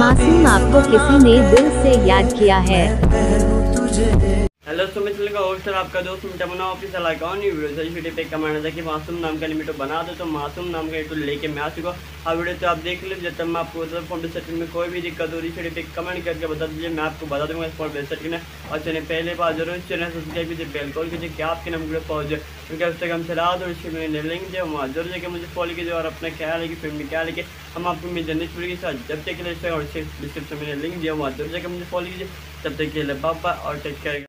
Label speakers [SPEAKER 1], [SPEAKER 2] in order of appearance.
[SPEAKER 1] मासूम आपको किसी ने दिल से याद किया है।
[SPEAKER 2] हेलो मैं चलेगा होस्टर आपका दोस्त मिटामुना ऑफिस अकाउंट वीडियो पे कमाना था कि मासूम नाम का लिमिट बना दो, तो मासूम नाम का लिमिट लेके मैं आ चुका हूँ। वीडियो तो आप देख लीजिए। जब तक मैं आपको फोन पे सेटिंग में कोई भी दिक्कत हो रही है पे कमेंट करके बता दीजिए, मैं आपको बता दूंगा इस फोन पे सेटिंग में। और चैनल पहले बार जरूर चैनल सब्सक्राइब कीजिए, बेल कॉल कीजिए कि आपके नंबर पर पहुँच जाए, क्योंकि अब तक हम चला दो इसके मैंने लिंक दिया वहाँ जरूर जाकर मुझे फॉलो कीजिए और अपना ख्याल है कि फिल्म में क्या लेके हम आपको मिल जाने पड़ेगी साथ। जब तक के लिए और डिस्क्रिप्शन में लिंक दिया वहाँ जरूर जाकर मुझे फॉलो कीजिए। तब तक के लिए पापा और टेक केयर।